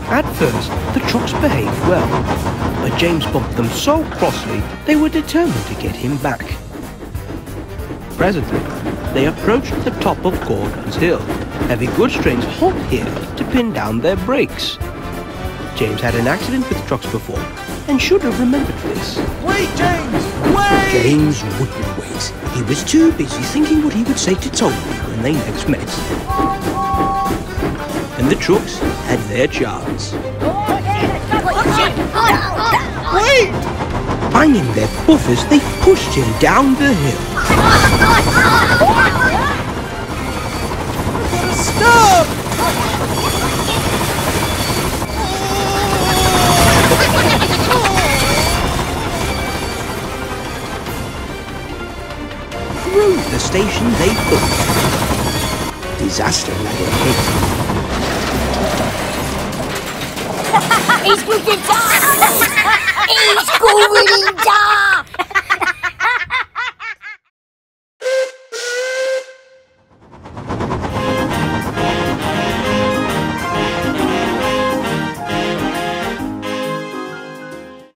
At first, the trucks behaved well, but James bumped them so crossly they were determined to get him back. Presently, they approached the top of Gordon's Hill. Heavy goods trains halt here to pin down their brakes. James had an accident with trucks before and should have remembered this. Wait, James! Wait! James wouldn't wait. He was too busy thinking what he would say to Toby when they next met. And the trucks had their chance. Wait! Finding their buffers, they pushed him down the hill. Stop! Through the station they booked. Disaster lay ahead. He's going to die! He's going to die!